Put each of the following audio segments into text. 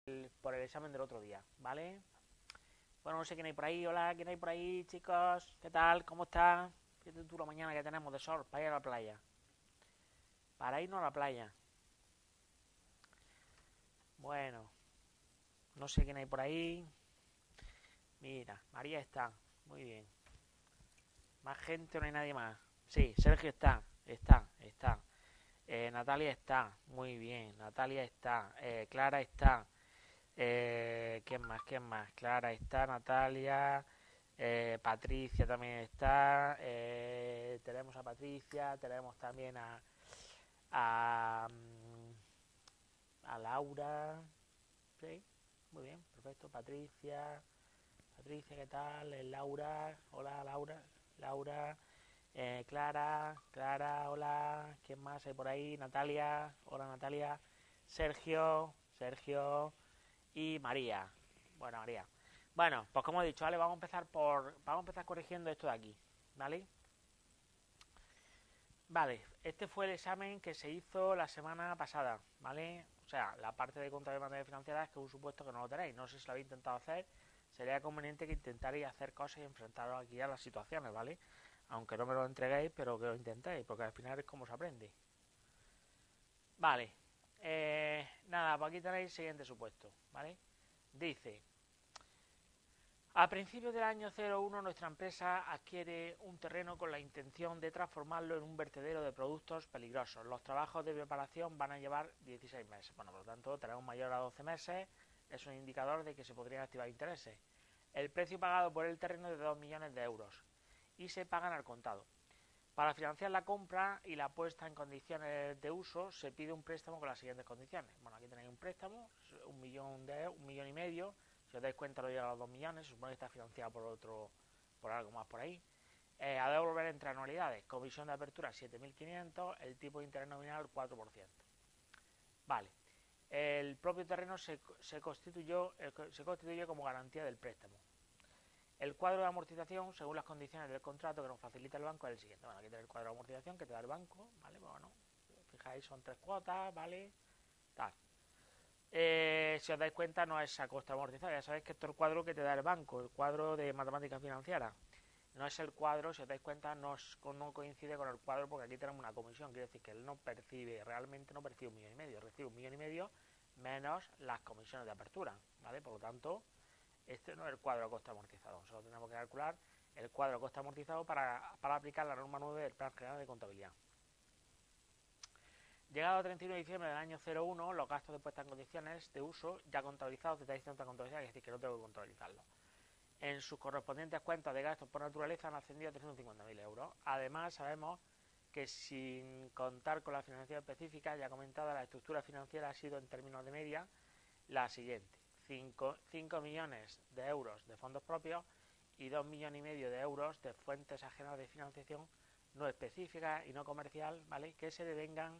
por el examen del otro día, ¿vale? Bueno, no sé quién hay por ahí. Hola, ¿quién hay por ahí, chicos? ¿Qué tal? ¿Cómo está? Fíjate tú la mañana que tenemos de sol para ir a la playa. Para irnos a la playa. Bueno, no sé quién hay por ahí. Mira, María está. Muy bien. ¿Más gente? No hay nadie más. Sí, Sergio está. Está. Natalia está. Muy bien. Natalia está. Clara está. ¿Quién más? ¿Quién más? Clara está. Natalia. Patricia también está. Tenemos a Patricia. Tenemos también a, a Laura. Sí, muy bien, perfecto. Patricia. Patricia, ¿qué tal? Laura. Hola, Laura. Laura. Clara. Clara, hola. ¿Quién más hay por ahí? Natalia. Hola, Natalia. Sergio. Sergio. Y María. Bueno, María. Bueno, pues como he dicho, vale, vamos a empezar corrigiendo esto de aquí, ¿vale? Vale, este fue el examen que se hizo la semana pasada, ¿vale? O sea, la parte de contabilidad financiera es que un supuesto que no lo tenéis. No sé si lo habéis intentado hacer. Sería conveniente que intentarais hacer cosas y enfrentaros aquí a las situaciones, ¿vale? Aunque no me lo entreguéis, pero que lo intentéis, porque al final es como se aprende. Vale, nada, pues aquí tenéis el siguiente supuesto, ¿vale? Dice, a principios del año 01 nuestra empresa adquiere un terreno con la intención de transformarlo en un vertedero de productos peligrosos. Los trabajos de preparación van a llevar 16 meses. Bueno, por lo tanto, tenemos mayor a 12 meses. Es un indicador de que se podrían activar intereses. El precio pagado por el terreno es de 2 millones de euros y se pagan al contado. Para financiar la compra y la puesta en condiciones de uso se pide un préstamo con las siguientes condiciones. Bueno, aquí tenéis un préstamo, un millón y medio. Si os dais cuenta lo llega a los 2 millones, se supone que está financiado por algo más por ahí. A devolver entre anualidades, comisión de apertura 7.500, el tipo de interés nominal 4%. Vale, el propio terreno se constituye como garantía del préstamo. El cuadro de amortización, según las condiciones del contrato que nos facilita el banco, es el siguiente. Bueno, aquí tenéis el cuadro de amortización que te da el banco, ¿vale? Bueno, fijáis, son 3 cuotas, ¿vale? Tal. Si os dais cuenta, no es a costa amortizada. Ya sabéis que esto es el cuadro que te da el banco, el cuadro de matemáticas financieras. No es el cuadro, si os dais cuenta, no coincide con el cuadro porque aquí tenemos una comisión. Quiere decir que él realmente no percibe 1,5 millones, recibe 1,5 millones menos las comisiones de apertura, ¿vale? Por lo tanto, este no es el cuadro de coste amortizado. Solo tenemos que calcular el cuadro de coste amortizado para aplicar la norma 9 del Plan General de Contabilidad. Llegado a 31 de diciembre del año 01, los gastos de puesta en condiciones de uso ya contabilizados de tradición de contabilidad, es decir, que no tengo que contabilizarlos. En sus correspondientes cuentas de gastos por naturaleza han ascendido a 350.000 euros. Además, sabemos que sin contar con la financiación específica, ya comentada, la estructura financiera ha sido en términos de media la siguiente. 5 millones de euros de fondos propios y 2,5 millones de euros de fuentes ajenas de financiación no específicas y no comercial, ¿vale? Que se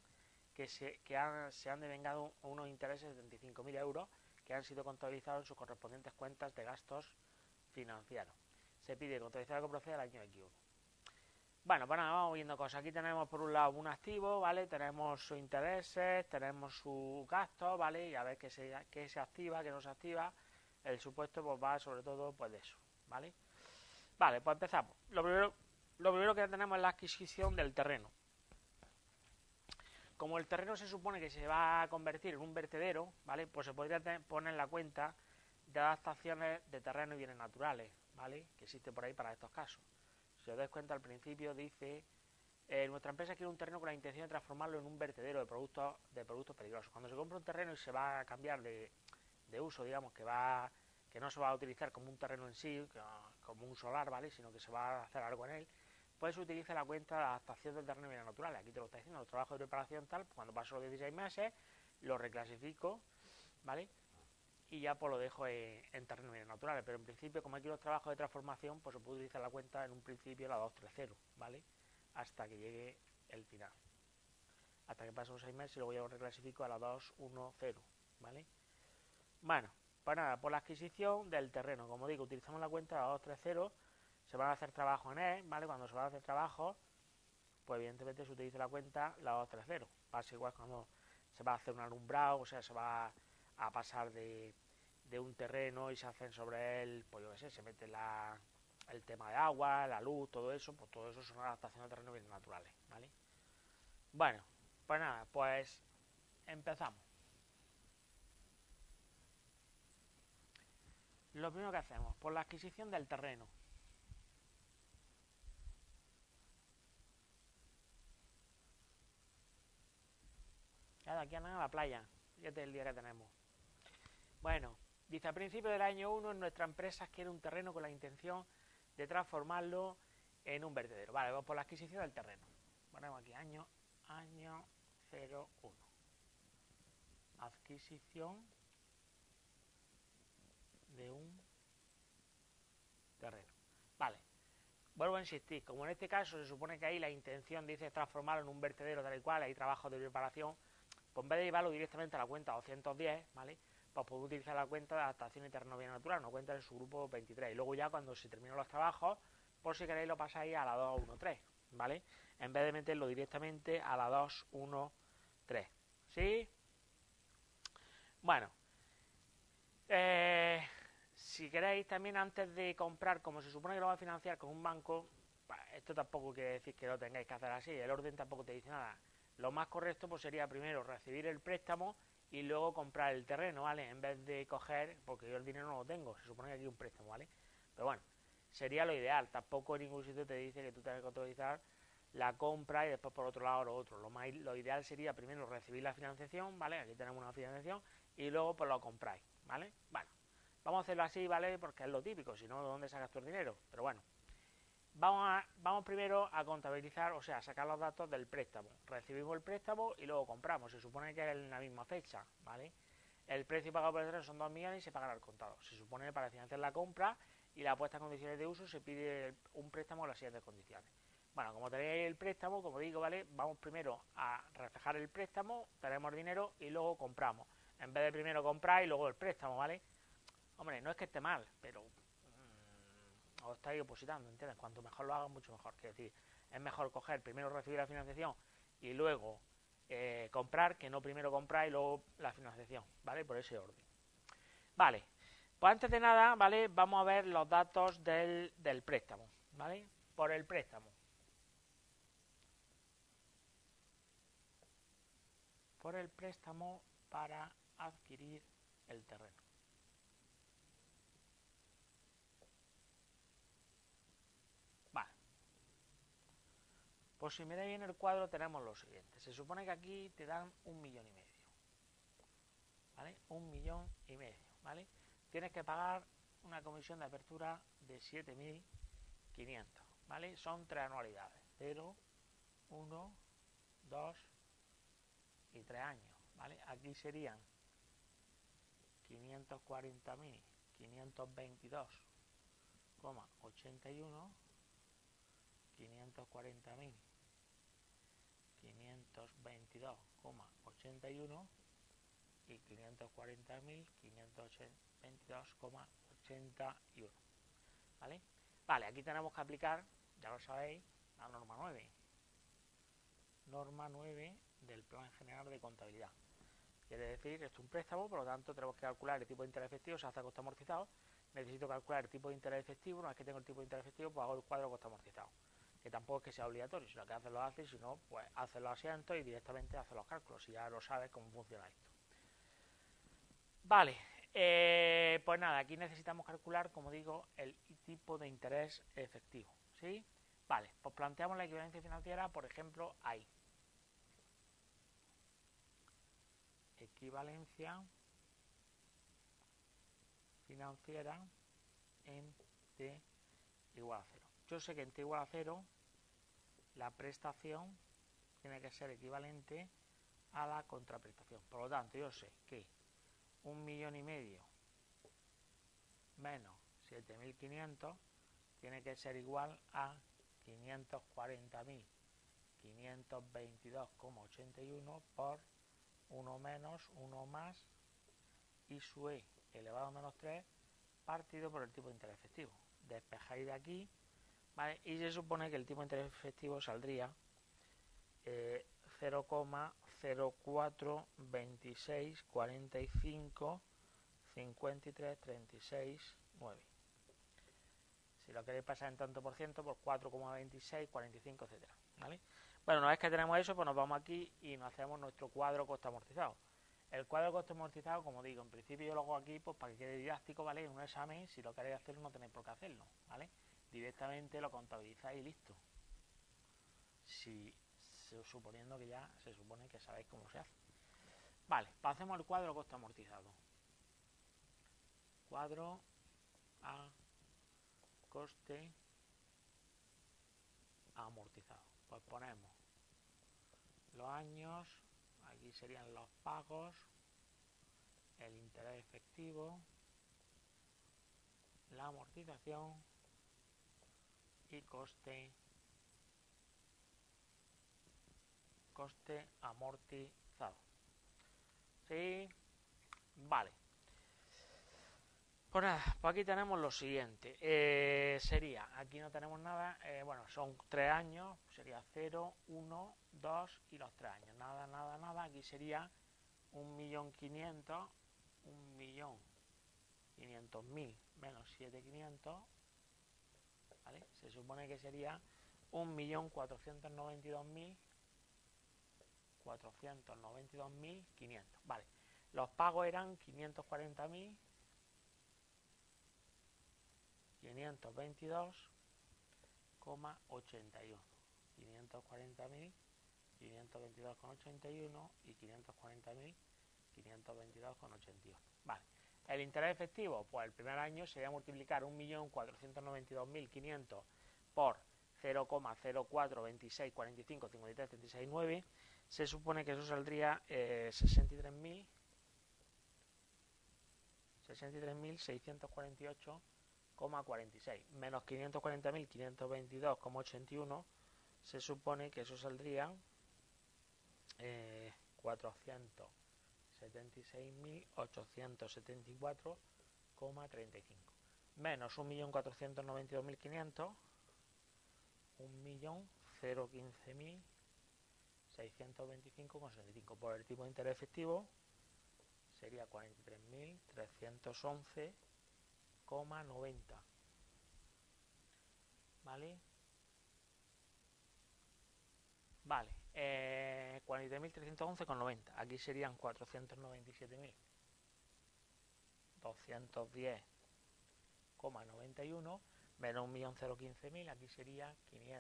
han devengado unos intereses de 35.000 euros que han sido contabilizados en sus correspondientes cuentas de gastos financieros. Se pide contabilizar que procede al año equívoco. Bueno, pues nada, vamos viendo cosas. Aquí tenemos por un lado un activo, ¿vale? Tenemos sus intereses, tenemos sus gastos, ¿vale? Y a ver qué se activa, qué no se activa. El supuesto pues va sobre todo pues de eso, ¿vale? Vale, pues empezamos. Lo primero que tenemos es la adquisición del terreno. Como el terreno se supone que se va a convertir en un vertedero, ¿vale? Pues se podría poner en la cuenta de adaptaciones de terreno y bienes naturales, ¿vale? Que existe por ahí para estos casos. Si os dais cuenta, al principio dice, nuestra empresa quiere un terreno con la intención de transformarlo en un vertedero de productos peligrosos. Cuando se compra un terreno y se va a cambiar de uso, digamos, que no se va a utilizar como un terreno en sí, como un solar, ¿vale? Sino que se va a hacer algo en él, pues se utiliza la cuenta de adaptación del terreno y bienes naturales. Aquí te lo está diciendo, los trabajos de preparación tal, cuando paso los 16 meses, lo reclasifico, ¿vale? Y ya pues lo dejo en terrenos bienes naturales. Pero en principio, como aquí los trabajos de transformación, pues se puede utilizar la cuenta en un principio la 230, ¿vale? Hasta que llegue el final. Hasta que pasen los 6 meses y luego ya lo reclasifico a la 210, ¿vale? Bueno, pues nada, por la adquisición del terreno, como digo, utilizamos la cuenta de la 230, se van a hacer trabajos en él, ¿vale? Cuando se van a hacer trabajos, pues evidentemente se utiliza la cuenta la 230. Pasa igual cuando se va a hacer un alumbrado, o sea, se va a pasar de un terreno y se hacen sobre él, pues yo qué sé, se mete el tema de agua, la luz, todo eso, pues todo eso son adaptaciones de terrenos bien naturales, ¿vale? Bueno, pues nada, pues empezamos. Lo primero que hacemos, por la adquisición del terreno. Ya de aquí a nada a la playa, fíjate el día que tenemos. Bueno, dice, a principios del año 1 nuestra empresa adquiere un terreno con la intención de transformarlo en un vertedero. Vale, vamos por la adquisición del terreno. Ponemos aquí año 01. Adquisición de un terreno. Vale, vuelvo a insistir, como en este caso se supone que ahí la intención dice transformarlo en un vertedero tal y cual, hay trabajo de preparación, pues en vez de llevarlo directamente a la cuenta 210, ¿vale? Pues podemos utilizar la cuenta de adaptación y terreno bien natural, una cuenta de su grupo 23. Y luego ya cuando se terminen los trabajos, por si queréis lo pasáis a la 213, ¿vale? En vez de meterlo directamente a la 213. ¿Sí? Bueno. Si queréis también antes de comprar, como se supone que lo va a financiar con un banco, esto tampoco quiere decir que lo tengáis que hacer así, el orden tampoco te dice nada. Lo más correcto pues sería primero recibir el préstamo y luego comprar el terreno, ¿vale? En vez de coger, porque yo el dinero no lo tengo, se supone que aquí hay un préstamo, ¿vale? Pero bueno, sería lo ideal, tampoco en ningún sitio te dice que tú tienes que autorizar la compra y después por otro lado lo otro. Lo ideal sería primero recibir la financiación, ¿vale? Aquí tenemos una financiación y luego pues lo compráis, ¿vale? Bueno, vamos a hacerlo así, ¿vale? Porque es lo típico, si no, ¿de dónde sacas tu dinero? Pero bueno, vamos primero a contabilizar, o sea, a sacar los datos del préstamo. Recibimos el préstamo y luego compramos. Se supone que es en la misma fecha, ¿vale? El precio pagado por el terreno son 2 millones y se pagará al contado. Se supone que para financiar la compra y la puesta en condiciones de uso se pide un préstamo con las siguientes condiciones. Bueno, como tenéis el préstamo, como digo, ¿vale? Vamos primero a reflejar el préstamo, tenemos dinero y luego compramos. En vez de primero comprar y luego el préstamo, ¿vale? Hombre, no es que esté mal, pero os estáis opositando, ¿entiendes? Cuanto mejor lo hagan, mucho mejor. Quiero decir, es mejor coger, primero recibir la financiación y luego comprar, que no primero comprar y luego la financiación, ¿vale? Por ese orden. Vale, pues antes de nada, ¿vale? Vamos a ver los datos del préstamo, ¿vale? Por el préstamo. Por el préstamo para adquirir el terreno. Vale. Pues si miráis en el cuadro tenemos lo siguiente. Se supone que aquí te dan 1,5 millones. ¿Vale? 1,5 millones, ¿vale? Tienes que pagar una comisión de apertura de 7.500, ¿vale? Son 3 anualidades, 0, 1, 2 y 3 años, ¿vale? Aquí serían 540.522,81, 540.522,81 y 540.522,81, ¿vale? Vale, aquí tenemos que aplicar, ya lo sabéis, la norma 9. Norma 9 del Plan General de Contabilidad. Quiere decir, esto es un préstamo, por lo tanto tenemos que calcular el tipo de interés efectivo, se hace a coste amortizado. Necesito calcular el tipo de interés efectivo, una vez que tengo el tipo de interés efectivo, pues hago el cuadro de coste amortizado. Que tampoco es que sea obligatorio, si lo que haces lo haces, si no, pues haces los asientos y directamente haces los cálculos, si ya lo sabes cómo funciona esto. Vale, pues nada, aquí necesitamos calcular, como digo, el tipo de interés efectivo, ¿sí? Vale, pues planteamos la equivalencia financiera, por ejemplo, ahí. Equivalencia financiera en T igual a 0. Yo sé que en T igual a 0 la prestación tiene que ser equivalente a la contraprestación. Por lo tanto, yo sé que 1,5 millones menos 7.500 tiene que ser igual a 540.522,81 por 1 menos 1 más y su e elevado a menos 3 partido por el tipo de interés efectivo. Despejáis de aquí, ¿vale? Y se supone que el tipo de interés efectivo saldría 0,0 04, 26, 45, 53, 36, 9. Si lo queréis pasar en tanto por ciento, pues 4,26, 45, etcétera, ¿vale? Bueno, una vez que tenemos eso, pues nos vamos aquí y nos hacemos nuestro cuadro coste amortizado. El cuadro coste amortizado, como digo, en principio yo lo hago aquí pues para que quede didáctico, ¿vale? En un examen, si lo queréis hacerlo, no tenéis por qué hacerlo, ¿vale? Directamente lo contabilizáis y listo. Si suponiendo que ya se supone que sabéis cómo se hace. Vale, pasemos al cuadro coste amortizado. Cuadro a coste amortizado. Pues ponemos los años, aquí serían los pagos, el interés efectivo, la amortización y coste amortizado. ¿Sí? Vale. Pues nada, pues aquí tenemos lo siguiente. Sería, aquí no tenemos nada, bueno, son 3 años, sería 0, 1, 2 y los 3 años. Nada, nada, nada. Aquí sería 1.500.000, 1.500.000 menos 7.500, ¿vale? Se supone que sería 1.492.500, ¿vale? Los pagos eran 540.000, 522,81, 540.000, 522,81 y 540.000, 522,81. Vale. El interés efectivo, pues el primer año sería multiplicar 1.492.500 por 0,0426, 45, 53, 36, 9. Se supone que eso saldría 63.648,46 menos 540.522,81. Se supone que eso saldría 476.874,35 menos 1.492.500, 1.015.625,65 por el tipo de interés efectivo sería 43.311,90, ¿vale? Vale, 43.311,90. Aquí serían 497.210,91 menos 1.015.000. Aquí sería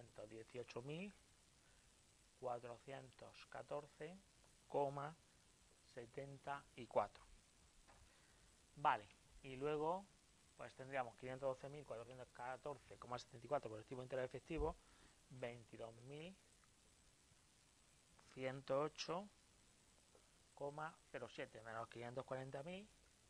518.414,74. Vale, y luego pues tendríamos 512.414,74 por el tipo de interés efectivo, 22.108,07 menos 540.000,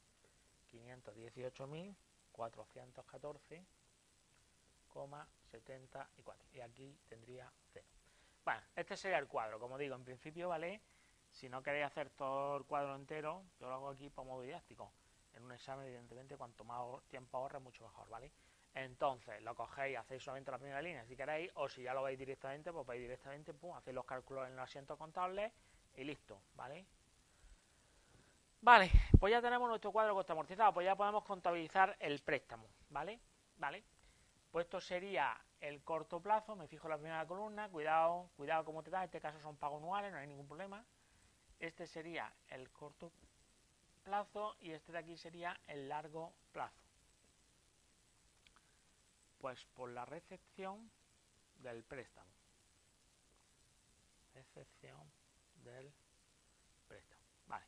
518.414,74. Y aquí tendría 0. Bueno, este sería el cuadro. Como digo, en principio, ¿vale? Si no queréis hacer todo el cuadro entero, yo lo hago aquí por modo didáctico. En un examen, evidentemente, cuanto más tiempo ahorre, mucho mejor, ¿vale? Entonces, lo cogéis, hacéis solamente la primera línea si queréis, o si ya lo veis directamente, pues vais directamente, pum, hacéis los cálculos en el asiento contable y listo, ¿vale? Vale, pues ya tenemos nuestro cuadro coste amortizado, pues ya podemos contabilizar el préstamo, ¿vale? Vale, pues esto sería el corto plazo, me fijo en la primera columna, cuidado cómo te da, en este caso son pagos anuales, no hay ningún problema. Este sería el corto plazo y este de aquí sería el largo plazo. Pues por la recepción del préstamo. Recepción del préstamo. Vale.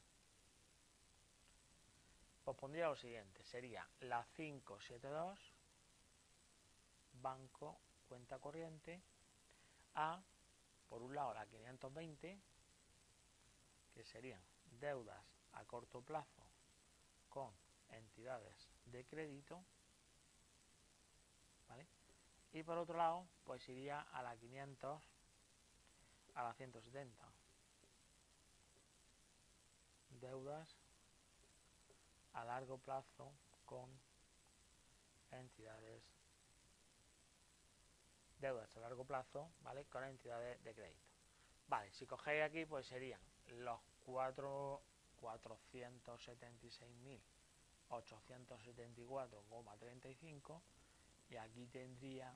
Pues pondría lo siguiente, sería la 572, banco, cuenta corriente, a, por un lado la 520, que serían deudas a corto plazo con entidades de crédito, ¿vale? Y por otro lado, pues iría a la 500, a la 170, deudas a largo plazo con entidades, deudas a largo plazo, ¿vale? Con entidades de crédito. Vale, si cogéis aquí, pues serían los 476.874,35 y aquí tendría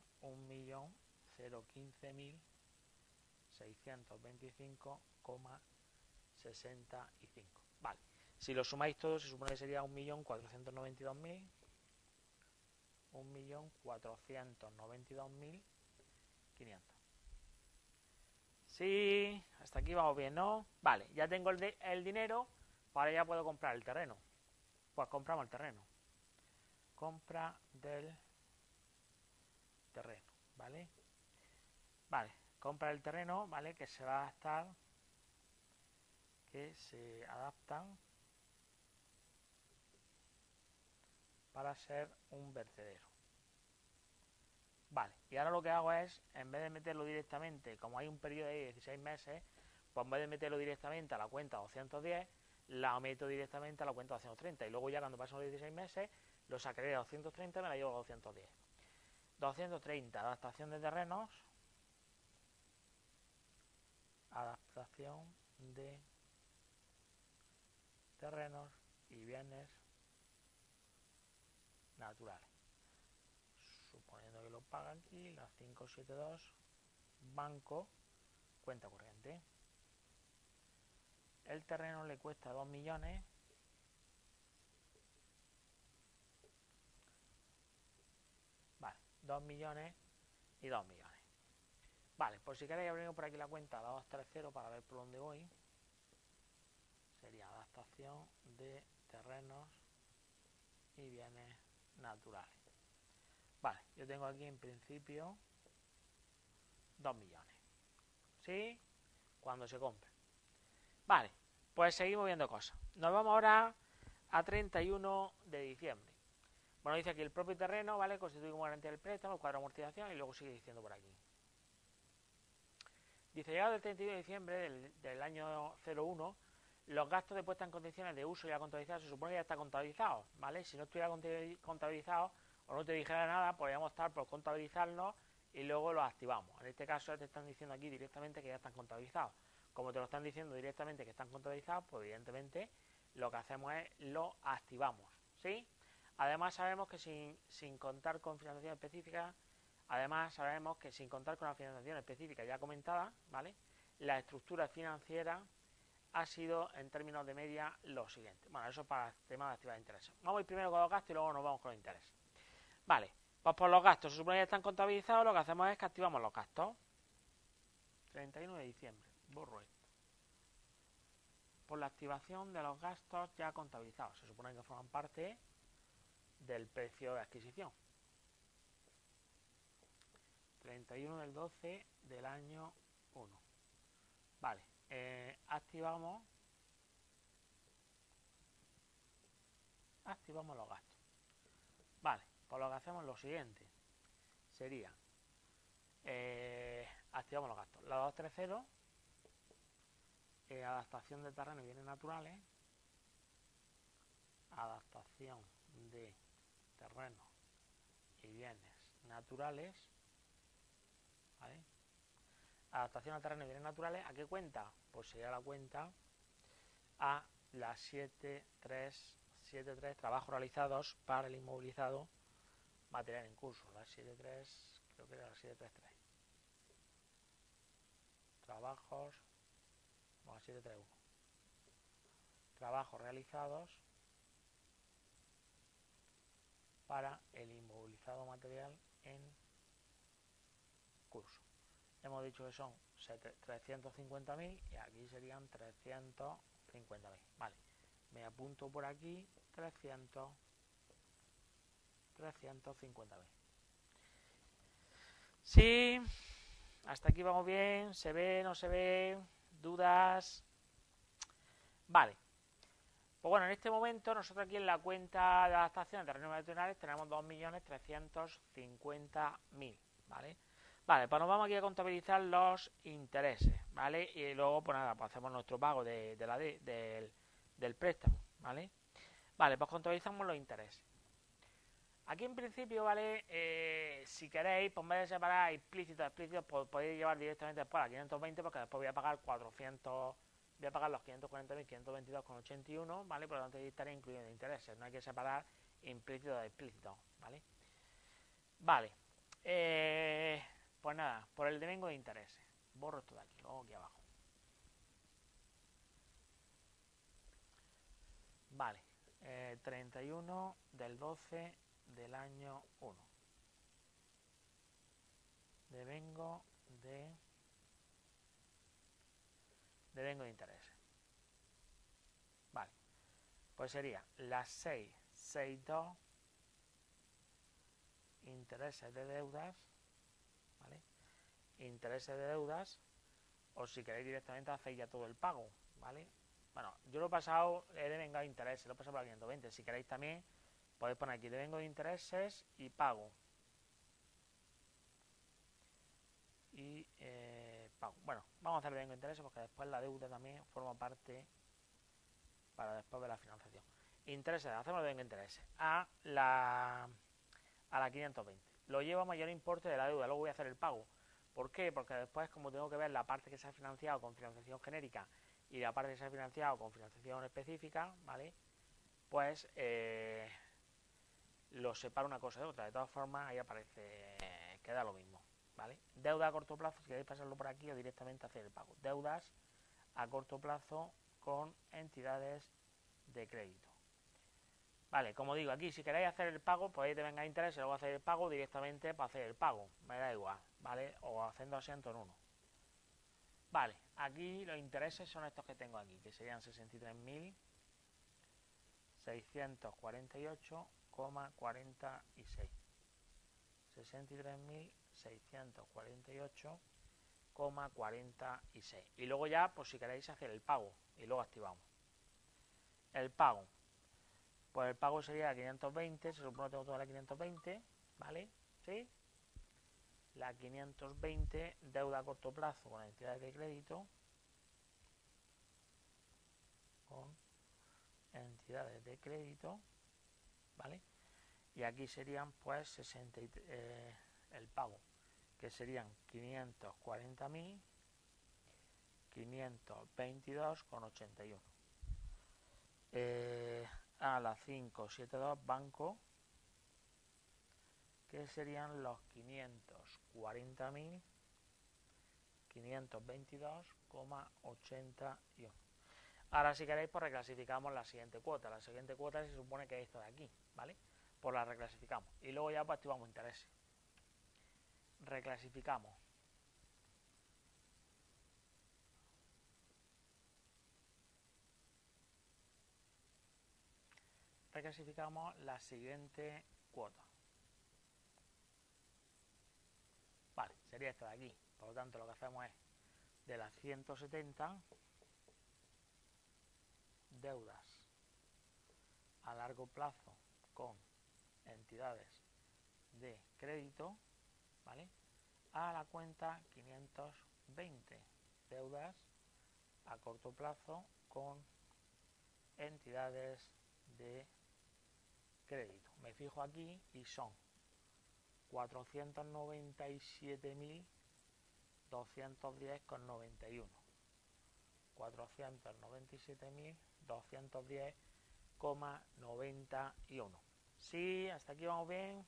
1.015.625,65. Vale, si lo sumáis todo se supone que sería 1.492.500. Sí, hasta aquí vamos bien, ¿no? Vale, ya tengo el dinero, ahora ya puedo comprar el terreno. Pues compramos el terreno. Compra del terreno, ¿vale? Vale, compra el terreno, ¿vale? Que se va a adaptar, que se adaptan para ser un vertedero. Vale, y ahora lo que hago es, en vez de meterlo directamente, como hay un periodo de 16 meses, pues en vez de meterlo directamente a la cuenta 210, la meto directamente a la cuenta 230 y luego ya cuando pasen los 16 meses lo sacaré de 230 y me la llevo a 210. 230, adaptación de terrenos, adaptación de terrenos y bienes naturales. Suponiendo que lo paga aquí, la 572, banco, cuenta corriente. El terreno le cuesta 2 millones. Vale, 2 millones y 2 millones. Vale, pues si queréis abrimos por aquí la cuenta, la 230 para ver por dónde voy. Sería adaptación de terrenos y bienes naturales. Vale, yo tengo aquí en principio 2 millones. ¿Sí? Cuando se compre. Vale, pues seguimos viendo cosas. Nos vamos ahora a 31 de diciembre. Bueno, dice aquí el propio terreno, ¿vale? Constituye como garantía del préstamo, el cuadro de amortización y luego sigue diciendo por aquí. Dice, llegado el 31 de diciembre del año 01, los gastos de puesta en condiciones de uso ya contabilizados, se supone que ya está contabilizado, ¿vale? Si no estuviera contabilizado o no te dijera nada, podríamos estar por contabilizarlos y luego los activamos. En este caso te están diciendo aquí directamente que ya están contabilizados. Como te lo están diciendo directamente que están contabilizados, pues evidentemente lo que hacemos es lo activamos, ¿sí? Además sabemos que sin contar con financiación específica, además sabemos que sin contar con la financiación específica ya comentada, ¿vale? La estructura financiera ha sido en términos de media lo siguiente. Bueno, eso para el tema de actividad de intereses. Vamos a ir primero con los gastos y luego nos vamos con los intereses. Vale, pues por los gastos, se supone que están contabilizados, lo que hacemos es que activamos los gastos. 31 de diciembre, borro esto. Por la activación de los gastos ya contabilizados, se supone que forman parte del precio de adquisición. 31 del 12 del año 1. Vale, activamos los gastos. Vale, pues lo que hacemos es lo siguiente. Sería, activamos los gastos. La 230, adaptación de terreno y bienes naturales. Adaptación de terreno y bienes naturales. ¿Vale? Adaptación a terreno y bienes naturales, ¿a qué cuenta? Pues sería la cuenta a las 73 trabajos realizados para el inmovilizado material en curso. La 73, creo que era la 733. Trabajos, no, la 731. Trabajos realizados para el inmovilizado material en curso. Hemos dicho que son 350.000 y aquí serían 350.000. Vale, me apunto por aquí 350.000. Sí, hasta aquí vamos bien. ¿Se ve, no se ve? ¿Dudas? Vale. Pues bueno, en este momento nosotros aquí en la cuenta de adaptación de terrenos naturales tenemos 2.350.000, ¿vale? Vale, pues nos vamos aquí a contabilizar los intereses, ¿vale? Y luego, pues nada, pues hacemos nuestro pago del préstamo, ¿vale? Vale, pues contabilizamos los intereses. Aquí en principio, ¿vale? Si queréis, pues en vez de separar explícitos, pues podéis llevar directamente después a 520 porque después voy a pagar 420 voy a pagar los 540.522,81, ¿vale? Por lo tanto, ahí estaría incluido intereses. No hay que separar implícito de explícito, ¿vale? Vale. Pues nada, por el devengo de intereses. Borro esto de aquí, luego aquí abajo. Vale. 31 del 12 del año 1. Devengo de intereses. Vale. Pues sería las 662 intereses de deudas, ¿vale? Intereses de deudas, o si queréis directamente hacéis ya todo el pago, ¿vale? Bueno, yo lo he pasado, he devengado intereses, lo he pasado para 520. Si queréis también podéis poner aquí devengo de intereses y pago. Y pago. Bueno, vamos a hacer devengo de intereses porque después la deuda también forma parte para después de la financiación. Intereses, hacemos devengo de intereses a la 520. Lo llevo a mayor importe de la deuda, luego voy a hacer el pago. ¿Por qué? Porque después, como tengo que ver la parte que se ha financiado con financiación genérica y la parte que se ha financiado con financiación específica, ¿vale? Pues lo separo una cosa de otra. De todas formas, ahí aparece, queda lo mismo, ¿vale? Deuda a corto plazo, si queréis pasarlo por aquí o directamente hacer el pago. Deudas a corto plazo con entidades de crédito. Vale, como digo, aquí si queréis hacer el pago, podéis devengar intereses y luego hacer el pago directamente para hacer el pago. Me da igual, ¿vale? O haciendo asiento en uno. Vale, aquí los intereses son estos que tengo aquí, que serían 63.648,46. 63.648,46. Y luego ya, pues si queréis hacer el pago, y luego activamos. El pago. Pues el pago sería 520, se supone que tengo toda la 520, ¿vale? ¿Sí? La 520, deuda a corto plazo con entidades de crédito. Con entidades de crédito, ¿vale? Y aquí serían pues 60, el pago, que serían 540.522,81. A la 572 banco, que serían los 540.522,81. Ahora si queréis pues reclasificamos la siguiente cuota. La siguiente cuota se supone que es esta de aquí, ¿vale? Pues la reclasificamos y luego ya pues activamos intereses. Reclasificamos. Reclasificamos la siguiente cuota. Vale, sería esta de aquí. Por lo tanto lo que hacemos es de las 170 deudas a largo plazo con entidades de crédito, ¿vale? A la cuenta 520 deudas a corto plazo con entidades de crédito. Me fijo aquí y son 497.210,91. 497.210,91. Sí, hasta aquí vamos bien.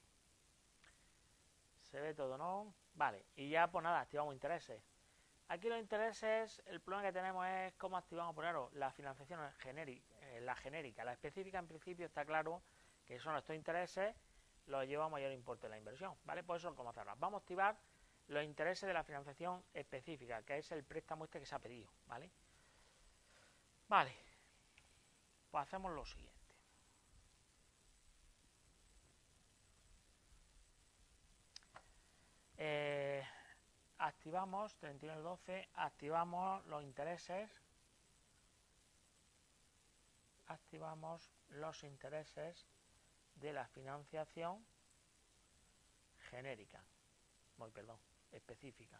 Se ve todo, ¿no? Vale, y ya pues nada, activamos intereses. Aquí los intereses, el problema que tenemos es cómo activamos, primero, la financiación genérica, la genérica. La específica en principio está claro que son estos intereses, los lleva a mayor importe de la inversión, ¿vale? Por eso cómo hacerlo. Vamos a activar los intereses de la financiación específica, que es el préstamo este que se ha pedido, ¿vale? Vale, pues hacemos lo siguiente. Activamos 31/12, activamos los intereses, de la financiación genérica, específica,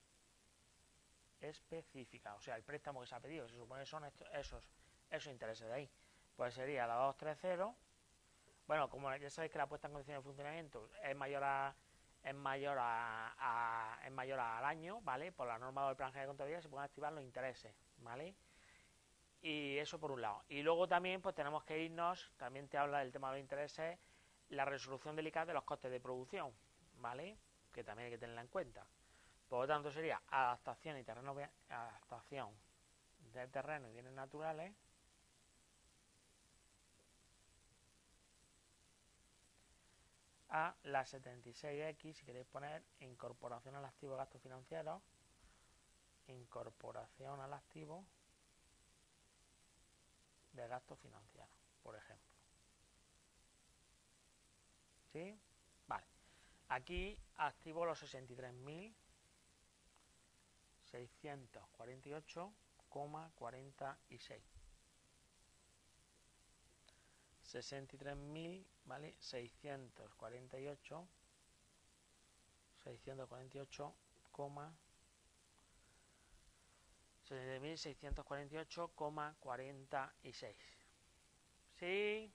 o sea, el préstamo que se ha pedido, se supone que son esos intereses de ahí, pues sería la 230. Bueno, como ya sabéis que la puesta en condiciones de funcionamiento es mayor al año, ¿vale? Por la norma del plan general de contabilidad se pueden activar los intereses, ¿vale? Y eso por un lado. Y luego también pues tenemos que irnos, también te habla del tema de los intereses, la resolución del ICAP de los costes de producción, ¿vale? Que también hay que tenerla en cuenta. Por lo tanto sería adaptación y terreno, adaptación de terreno y bienes naturales a la 76X, si queréis poner incorporación al activo de gastos financieros, incorporación al activo de gastos financieros, por ejemplo. ¿Sí? Vale. Aquí activo los 63.648,46. 63.000, ¿vale? 648, 60.648,46. ¿Sí?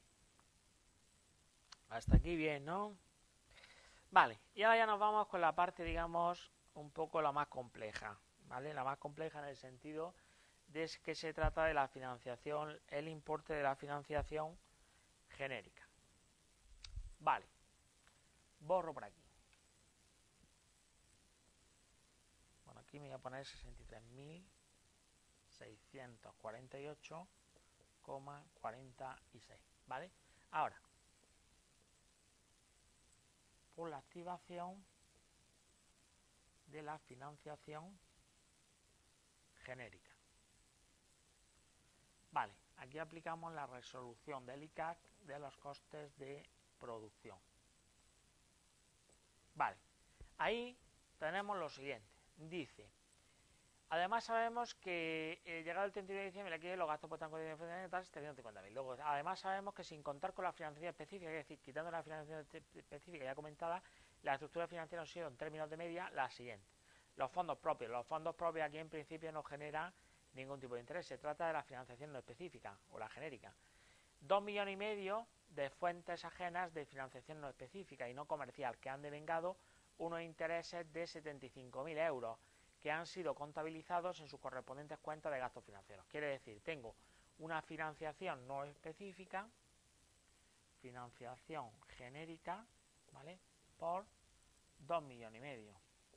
Hasta aquí bien, ¿no? Vale, y ahora ya nos vamos con la parte, digamos, un poco la más compleja, ¿vale? La más compleja en el sentido de que se trata de la financiación, el importe de la financiación genérica. Vale, borro por aquí. Bueno, aquí me voy a poner 63.648,46, ¿vale? Ahora, por la activación de la financiación genérica. Vale, aquí aplicamos la resolución del ICAC de los costes de producción. Vale, ahí tenemos lo siguiente. Dice, además sabemos que llegado el 31 de diciembre aquí los gastos por tanto de tal 750.000. Luego, además sabemos que sin contar con la financiación específica, es decir, quitando la financiación específica ya comentada, la estructura financiera ha sido en términos de media la siguiente. Los fondos propios. Los fondos propios aquí en principio no generan ningún tipo de interés. Se trata de la financiación no específica o la genérica. 2,5 millones de fuentes ajenas de financiación no específica y no comercial que han devengado unos intereses de 75.000 euros que han sido contabilizados en sus correspondientes cuentas de gastos financieros. Quiere decir, tengo una financiación no específica, financiación genérica, ¿vale? Por 2,5 millones.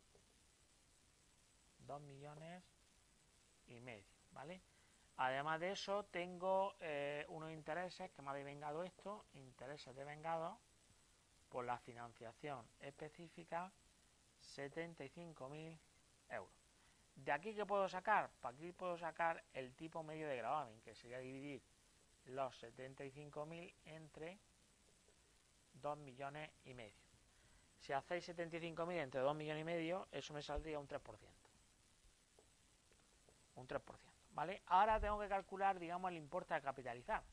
2,5 millones, ¿vale? Además de eso, tengo unos intereses que me ha devengado esto, intereses devengados por la financiación específica, 75.000 euros. ¿De aquí qué puedo sacar? Pues aquí puedo sacar el tipo medio de gravamen, que sería dividir los 75.000 entre 2,5 millones. Si hacéis 75.000 entre 2,5 millones, eso me saldría un 3%. Un 3%, ¿vale? Ahora tengo que calcular, digamos, el importe a capitalizar.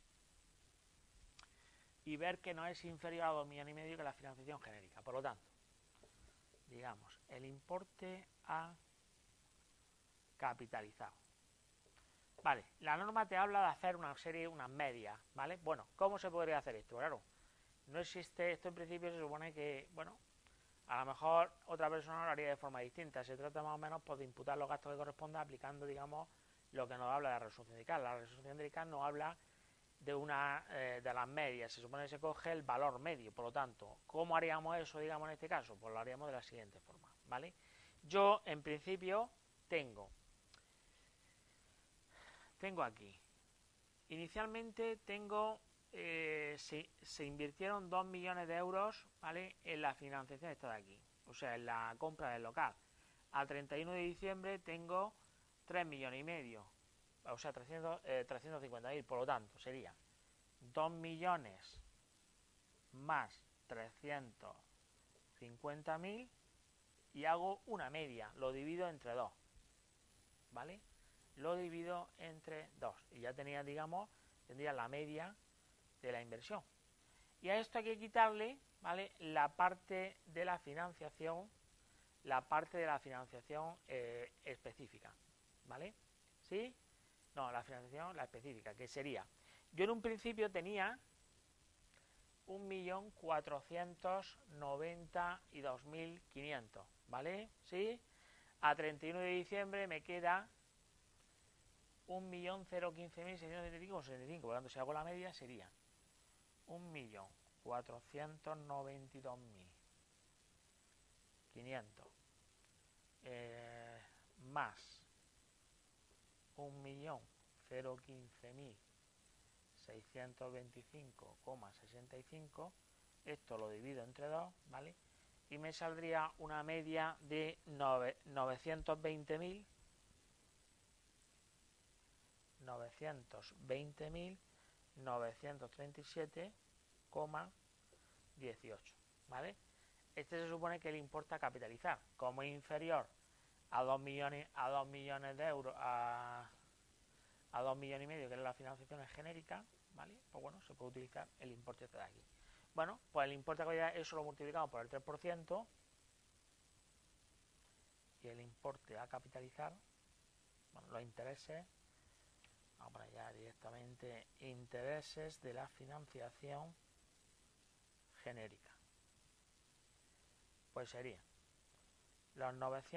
Y ver que no es inferior a 2,5 millones que la financiación genérica. Por lo tanto, digamos, el importe a capitalizado. Vale, la norma te habla de hacer una serie, unas medias, ¿vale? Bueno, ¿cómo se podría hacer esto? Claro, no existe, esto en principio se supone que, bueno, a lo mejor otra persona lo haría de forma distinta. Se trata más o menos pues, de imputar los gastos que correspondan aplicando, digamos, lo que nos habla de la resolución de ICAR. La resolución de ICAR nos habla de una de las medias. Se supone que se coge el valor medio. Por lo tanto, ¿cómo haríamos eso, digamos, en este caso? Pues lo haríamos de la siguiente forma, ¿vale? Yo, en principio, tengo aquí. Inicialmente tengo, se invirtieron 2 millones de euros, ¿vale? En la financiación esta de aquí, o sea, en la compra del local. Al 31 de diciembre tengo 3,5 millones, o sea, 350.000, por lo tanto, sería 2 millones más 350.000 y hago una media, lo divido entre 2, ¿vale? Lo divido entre 2 y ya tenía, digamos, tendría la media de la inversión. Y a esto hay que quitarle, ¿vale? La parte de la financiación, específica, ¿vale? ¿Sí? No, la financiación, la específica, que sería, yo en un principio tenía 1.492.500, ¿vale? ¿Sí? A 31 de diciembre me queda 1.015.675,75. Por lo tanto, si hago la media sería 1.492.500 más 1.015.625,65. Esto lo divido entre 2, ¿vale? Y me saldría una media de 920.937,18, ¿vale? Este se supone que le importa capitalizar. Como es inferior a 2 millones, de euros, a 2 millones y medio, que es la financiación genérica, ¿vale? Pues bueno, se puede utilizar el importe este de aquí. Bueno, pues el importe de capital, eso lo multiplicamos por el 3%, y el importe a capitalizar, bueno, los intereses, vamos para allá directamente, intereses de la financiación genérica, pues sería los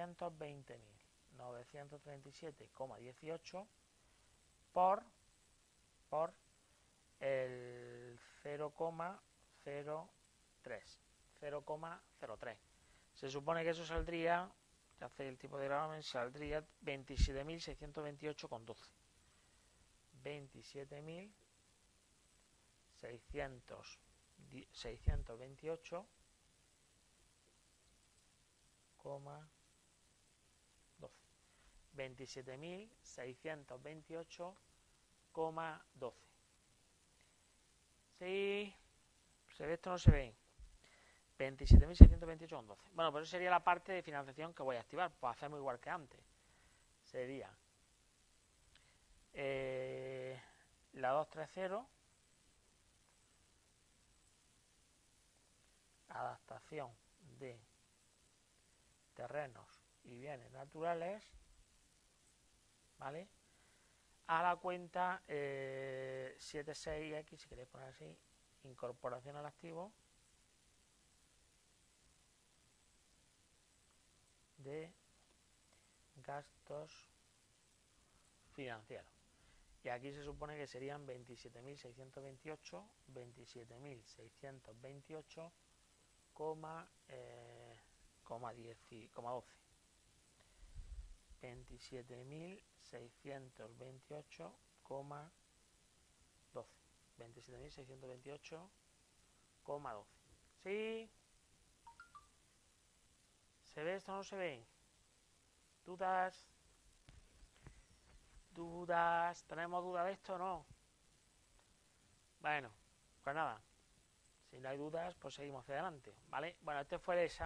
920.937,18 por el 0,03. Se supone que eso saldría, ya hace el tipo de gravamen, saldría 27.628,12. 27.628,12. 27.628,12. ¿Sí? ¿Se ve esto o no se ve? 27.628,12. Bueno, pues eso sería la parte de financiación que voy a activar. Pues hacemos igual que antes. Sería la 230, adaptación de terrenos y bienes naturales, ¿vale? A la cuenta 76X, si queréis poner así, incorporación al activo de gastos financieros. Y aquí se supone que serían 27.628, 27.628,12. 27.628,12. 27.628,12. ¿Sí? ¿Se ve esto o no se ve? ¿Dudas? ¿Tenemos duda de esto o no? Bueno, pues nada. Si no hay dudas, pues seguimos hacia adelante, ¿vale? Bueno, este fue el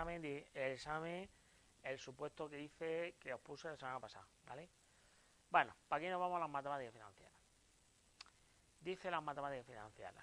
supuesto que hice, que os puse la semana pasada, ¿vale? Bueno, para aquí nos vamos a las matemáticas financieras. Dice las matemáticas financieras.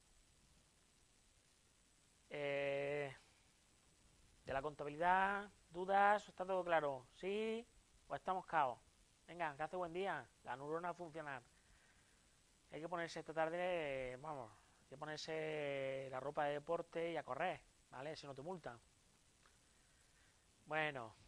De la contabilidad, ¿dudas? ¿Está todo claro? ¿Sí? ¿O estamos caos? Venga, que hace buen día. La neurona a funcionar. Hay que ponerse esta tarde, vamos, hay que ponerse la ropa de deporte y a correr, ¿vale? Si no te multan. Bueno.